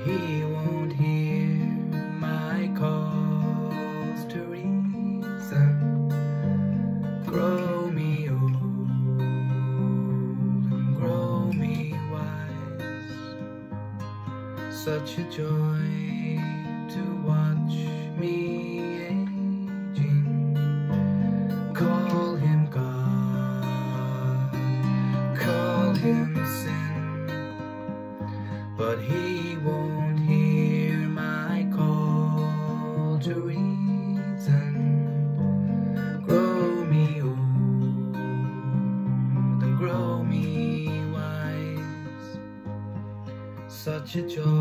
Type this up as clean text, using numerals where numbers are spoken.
he won't hear my calls to reason. Grow me old and grow me wise. Such a joy to watch me aging. Call him God, call him sin, but he won't hear my call to reason. Grow me old and grow me wise. Such a joy